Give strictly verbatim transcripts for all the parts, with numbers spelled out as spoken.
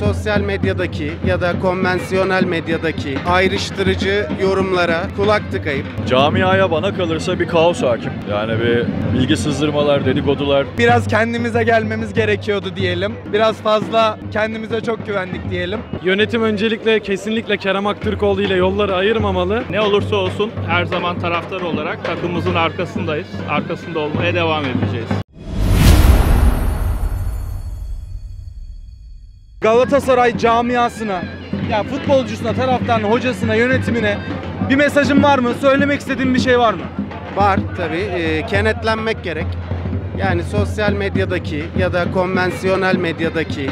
sosyal medyadaki ya da konvansiyonel medyadaki ayrıştırıcı yorumlara kulak tıkayıp camiaya bana kalırsa bir kaos hakim. Yani bir bilgi sızdırmalar, dedikodular. Biraz kendimize gelmemiz gerekiyordu diyelim. Biraz fazla kendimize çok güvendik diyelim. Yönetim öncelikle kesinlikle Kerem Aktürkoğlu ile yolları ayırmamalı. Ne olursa olsun her zaman taraftar olarak takımımızın arkasındayız. Arkasında olmaya devam edeceğiz. Galatasaray camiasına, ya futbolcusuna, taraftarına, hocasına, yönetimine bir mesajın var mı? Söylemek istediğin bir şey var mı? var tabii. E, kenetlenmek gerek. Yani sosyal medyadaki ya da konvansiyonel medyadaki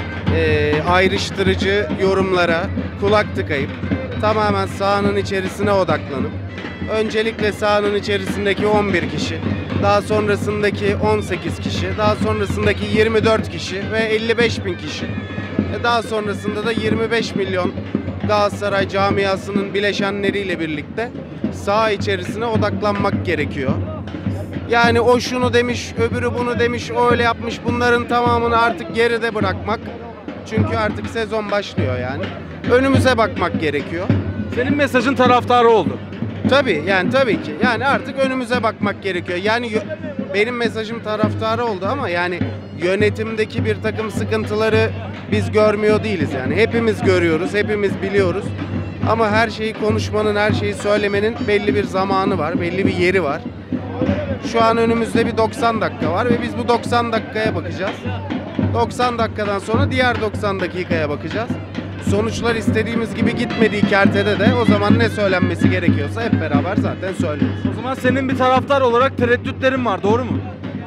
e, ayrıştırıcı yorumlara kulak tıkayıp tamamen sahanın içerisine odaklanıp öncelikle sahanın içerisindeki on bir kişi, daha sonrasındaki on sekiz kişi, daha sonrasındaki yirmi dört kişi ve elli beş bin kişi, daha sonrasında da yirmi beş milyon Galatasaray camiasının bileşenleriyle birlikte saha içerisine odaklanmak gerekiyor. Yani o şunu demiş, öbürü bunu demiş, o öyle yapmış, bunların tamamını artık geride bırakmak. Çünkü artık sezon başlıyor yani. Önümüze bakmak gerekiyor. Senin mesajın taraftarı oldu. Tabii yani tabii ki. Yani artık önümüze bakmak gerekiyor. Yani benim mesajım taraftarı oldu ama yani yönetimdeki bir takım sıkıntıları biz görmüyor değiliz yani. Hepimiz görüyoruz, hepimiz biliyoruz. Ama her şeyi konuşmanın, her şeyi söylemenin belli bir zamanı var, belli bir yeri var. Şu an önümüzde bir doksan dakika var ve biz bu doksan dakikaya bakacağız. doksan dakikadan sonra diğer doksan dakikaya bakacağız. Sonuçlar istediğimiz gibi gitmediği kertede de o zaman ne söylenmesi gerekiyorsa hep beraber zaten söyleriz. O zaman senin bir taraftar olarak tereddütlerin var, doğru mu?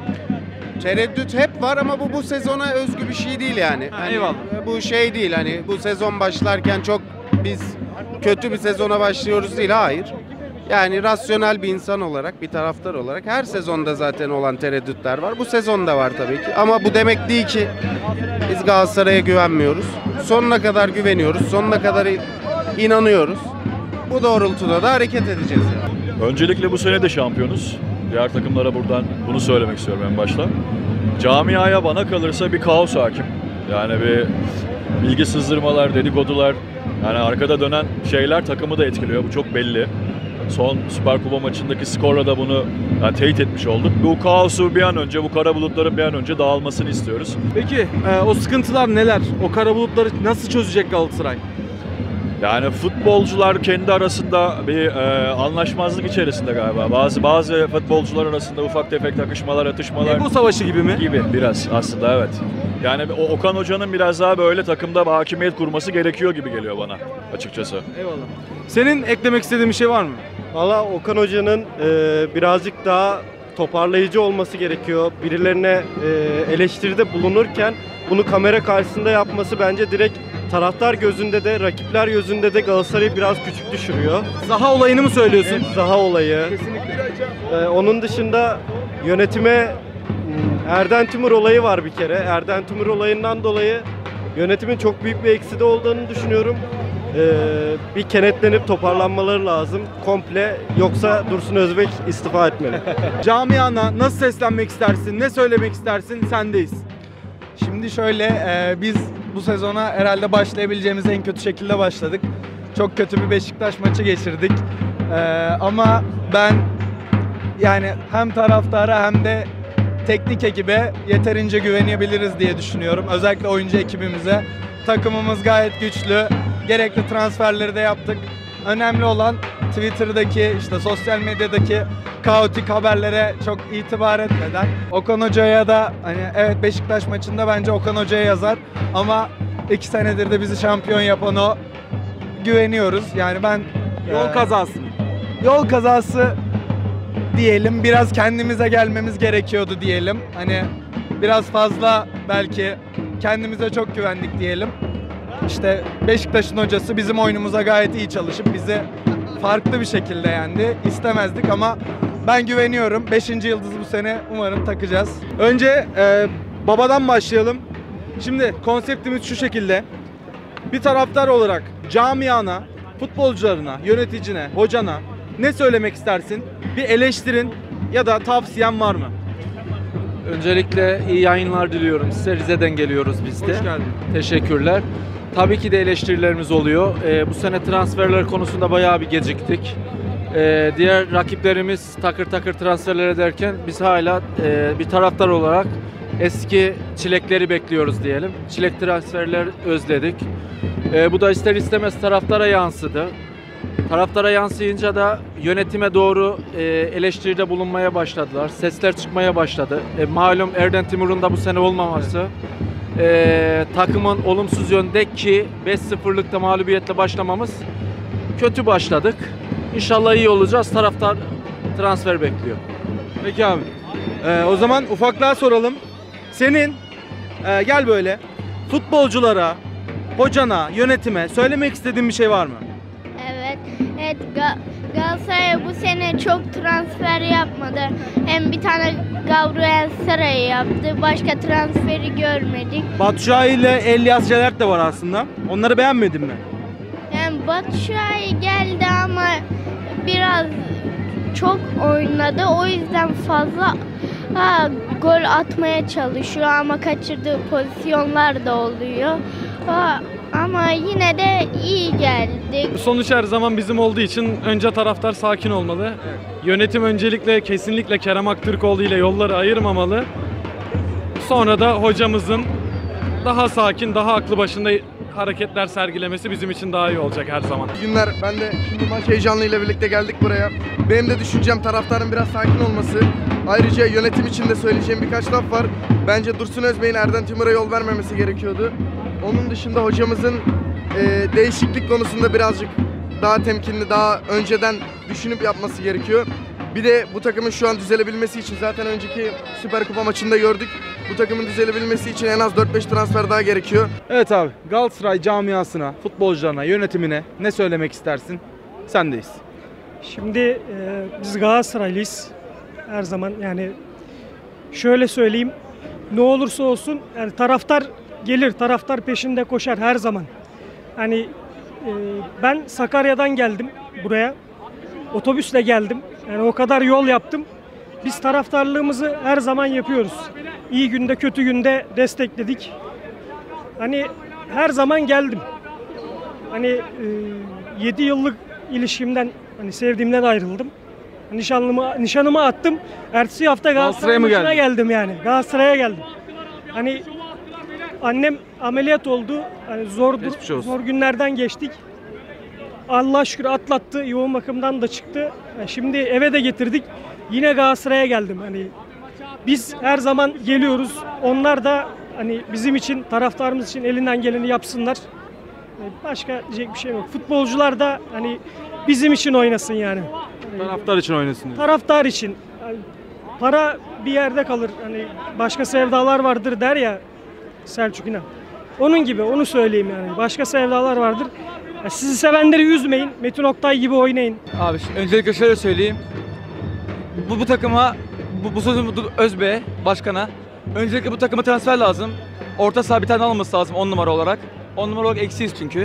Tereddüt hep var ama bu bu sezona özgü bir şey değil yani. Ha, hani eyvallah. Bu şey değil hani bu sezon başlarken çok biz kötü bir sezona başlıyoruz değil, hayır. Yani rasyonel bir insan olarak, bir taraftar olarak her sezonda zaten olan tereddütler var. Bu sezonda var tabii ki. Ama bu demek değil ki biz Galatasaray'a güvenmiyoruz. Sonuna kadar güveniyoruz. Sonuna kadar inanıyoruz. Bu doğrultuda da hareket edeceğiz yani. Öncelikle bu sene de şampiyonuz. Diğer takımlara buradan bunu söylemek istiyorum en başta. Camiaya bana kalırsa bir kaos hakim. Yani bir bilgi sızdırmalar, dedikodular, yani arkada dönen şeyler takımı da etkiliyor. Bu çok belli. Son Süper Kupa maçındaki skorla da bunu yani teyit etmiş olduk. Bu kaosu bir an önce, bu kara bulutların bir an önce dağılmasını istiyoruz. Peki e, o sıkıntılar neler? O kara bulutları nasıl çözecek Galatasaray? Yani futbolcular kendi arasında bir e, anlaşmazlık içerisinde galiba. Bazı bazı futbolcular arasında ufak tefek takışmalar, atışmalar. Ego savaşı gibi mi? Gibi biraz aslında, evet. Yani o Okan Hoca'nın biraz daha böyle takımda hakimiyet kurması gerekiyor gibi geliyor bana açıkçası. Eyvallah. Senin eklemek istediğin bir şey var mı? Valla Okan Hoca'nın e, birazcık daha toparlayıcı olması gerekiyor. Birilerine e, eleştiride bulunurken bunu kamera karşısında yapması bence direkt taraftar gözünde de, rakipler gözünde de Galatasaray'ı biraz küçük düşürüyor. Zaha olayını mı söylüyorsun? Evet, Zaha olayı. Kesinlikle. Ee, onun dışında yönetime Erden Timur olayı var bir kere. Erden Timur olayından dolayı yönetimin çok büyük bir ekside olduğunu düşünüyorum. Ee, bir kenetlenip toparlanmaları lazım komple, yoksa Dursun Özbek istifa etmeli. Camiana nasıl seslenmek istersin? Ne söylemek istersin? Sendeyiz. Şimdi şöyle, e, biz bu sezona herhalde başlayabileceğimiz en kötü şekilde başladık. Çok kötü bir Beşiktaş maçı geçirdik. E, ama ben yani hem taraftara hem de teknik ekibe yeterince güvenebiliriz diye düşünüyorum. Özellikle oyuncu ekibimize. Takımımız gayet güçlü. Gerekli transferleri de yaptık. Önemli olan Twitter'daki, işte sosyal medyadaki kaotik haberlere çok itibar etmeden Okan Hoca'ya da hani evet Beşiktaş maçında bence Okan Hoca'ya yazar ama iki senedir de bizi şampiyon yapan o, güveniyoruz. Yani ben Yol e, kazası. Yol kazası diyelim, biraz kendimize gelmemiz gerekiyordu diyelim. Hani biraz fazla belki kendimize çok güvendik diyelim. İşte Beşiktaş'ın hocası bizim oyunumuza gayet iyi çalışıp bizi farklı bir şekilde yendi. İstemezdik ama ben güveniyorum. Beşinci yıldızı bu sene umarım takacağız. Önce e, babadan başlayalım. Şimdi konseptimiz şu şekilde. Bir taraftar olarak camiana, futbolcularına, yöneticine, hocana ne söylemek istersin? Bir eleştirin ya da tavsiyen var mı? Öncelikle iyi yayınlar diliyorum. Size Rize'den geliyoruz biz de. Hoş geldin. Teşekkürler. Tabii ki de eleştirilerimiz oluyor. Ee, bu sene transferler konusunda bayağı bir geciktik. Ee, diğer rakiplerimiz takır takır transferler ederken biz hala e, bir taraftar olarak eski çilekleri bekliyoruz diyelim. Çilek transferler özledik. Ee, bu da ister istemez taraftara yansıdı. Taraftara yansıyınca da yönetime doğru e, eleştiride bulunmaya başladılar. Sesler çıkmaya başladı. E, malum Erden Timur'un da bu sene olmaması e, takımın olumsuz yönde ki beş sıfırlıkta mağlubiyetle başlamamız kötü başladık. İnşallah iyi olacağız. Taraftar transfer bekliyor. Peki abi. Ee, o zaman ufaklığa soralım. Senin e, gel böyle futbolculara, hocana, yönetime söylemek istediğin bir şey var mı? Evet, evet Ga- Galatasaray bu sene çok transfer yapmadı. Hem bir tane Gabriel Saray'ı yaptı. Başka transferi görmedik. Batshuayi ile Elias Celert de var aslında. Onları beğenmedin mi? Yani Batshuayi geldi ama biraz çok oynadı. O yüzden fazla ha, gol atmaya çalışıyor ama kaçırdığı pozisyonlar da oluyor. Ha, ama yine de iyi geldik. Sonuç her zaman bizim olduğu için önce taraftar sakin olmalı. Yönetim öncelikle kesinlikle Kerem Aktürkoğlu ile yolları ayırmamalı. Sonra da hocamızın daha sakin, daha aklı başında hareketler sergilemesi bizim için daha iyi olacak her zaman. İyi günler. Ben de şimdi maç heyecanıyla birlikte geldik buraya. Benim de düşüncem taraftarın biraz sakin olması. Ayrıca yönetim için de söyleyeceğim birkaç laf var. Bence Dursun Özbey'in Erden Timur'a yol vermemesi gerekiyordu. Onun dışında hocamızın e, değişiklik konusunda birazcık daha temkinli, daha önceden düşünüp yapması gerekiyor. Bir de bu takımın şu an düzelebilmesi için zaten önceki Süper Kupa maçında gördük. Bu takımın düzelebilmesi için en az dört beş transfer daha gerekiyor. Evet abi, Galatasaray camiasına, futbolcularına, yönetimine ne söylemek istersin? Sendeyiz. Şimdi e, biz Galatasaraylıyız. Her zaman yani şöyle söyleyeyim. Ne olursa olsun yani taraftar gelir, taraftar peşinde koşar her zaman. Hani e, ben Sakarya'dan geldim buraya. Otobüsle geldim. Yani o kadar yol yaptım. Biz taraftarlığımızı her zaman yapıyoruz. İyi günde, kötü günde destekledik. Hani her zaman geldim. Hani e, yedi yıllık ilişkimden, hani sevdiğimden ayrıldım. Nişanlımı, nişanımı attım. Ertesi hafta Galatasaray maçına geldim yani. Galatasaray'a geldim. Hani annem ameliyat oldu. Hani zor zor günlerden geçtik. Allah'a şükür atlattı. Yoğun bakımdan da çıktı. Yani şimdi eve de getirdik. Yine Galatasaray'a geldim. Hani biz her zaman geliyoruz. Onlar da hani bizim için, taraftarımız için elinden geleni yapsınlar. Başka diyecek bir şey yok. Futbolcular da hani bizim için oynasın yani. Taraftar için oynasın diyor. Taraftar için. Yani para bir yerde kalır. Hani başka sevdalar vardır der ya Selçuk İnan. Onun gibi onu söyleyeyim yani. Başka sevdalar vardır. Ya sizi sevenleri üzmeyin. Metin Oktay gibi oynayın. Abi öncelikle şöyle söyleyeyim. Bu, bu takıma, bu, bu sözüm Özbey başkana. Öncelikle bu takıma transfer lazım. Orta saha bir tane alması lazım on numara olarak. on numara olarak eksiyiz çünkü.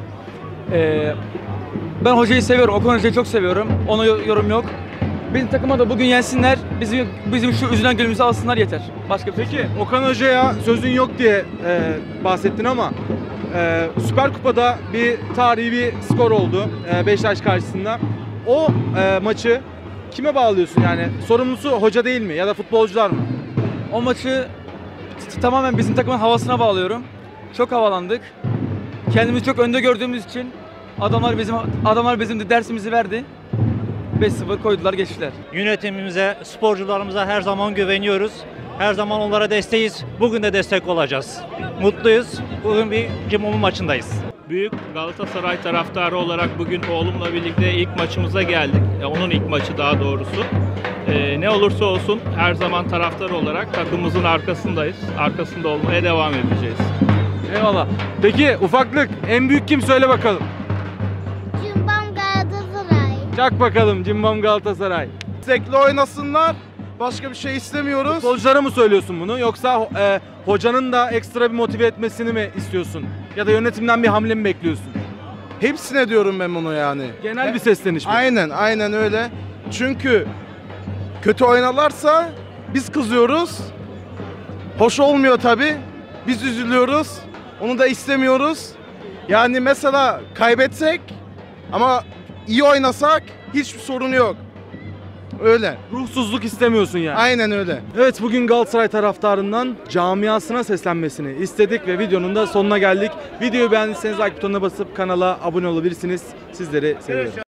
Ee, ben hocayı seviyorum. Okan Hoca'yı çok seviyorum. Ona yorum yok. Bizim takıma da bugün yensinler. Bizim bizim şu üzülen gülümüzü alsınlar yeter. Başka bir Peki Okan Hoca'ya sözün yok diye e, bahsettin ama e, Süper Kupa'da bir tarihi bir skor oldu e, Beşiktaş karşısında. O e, maçı kime bağlıyorsun yani? Sorumlusu hoca değil mi ya da futbolcular mı? O maçı tamamen bizim takımın havasına bağlıyorum. Çok havalandık. Kendimizi çok önde gördüğümüz için adamlar bizim adamlar bizim dersimizi verdi. beş sıfır koydular, geçtiler. Yönetimimize, sporcularımıza her zaman güveniyoruz. Her zaman onlara desteğiz. Bugün de destek olacağız. Mutluyuz. Bugün bir Cimom'un maçındayız. Büyük Galatasaray taraftarı olarak bugün oğlumla birlikte ilk maçımıza geldik. E, onun ilk maçı daha doğrusu. E, ne olursa olsun her zaman taraftar olarak takımımızın arkasındayız. Arkasında olmaya devam edeceğiz. Eyvallah. Peki ufaklık en büyük kim söyle bakalım. Cimbom Galatasaray. Çak bakalım Cimbom Galatasaray. Destekli oynasınlar. Başka bir şey istemiyoruz. Futbolculara mı söylüyorsun bunu yoksa e, hocanın da ekstra bir motive etmesini mi istiyorsun? Ya da yönetimden bir hamle mi bekliyorsun? Hepsine diyorum ben bunu yani. Genel bir sesleniş mi? Aynen, aynen öyle. Çünkü kötü oynarlarsa biz kızıyoruz. hoş olmuyor tabii. Biz üzülüyoruz. Onu da istemiyoruz. Yani mesela kaybetsek ama iyi oynasak hiçbir sorun yok. Öyle. Ruhsuzluk istemiyorsun yani. Aynen öyle. Evet, bugün Galatasaray taraftarından camiasına seslenmesini istedik ve videonun da sonuna geldik. Videoyu beğendiyseniz like butonuna basıp kanala abone olabilirsiniz. Sizleri seviyorum.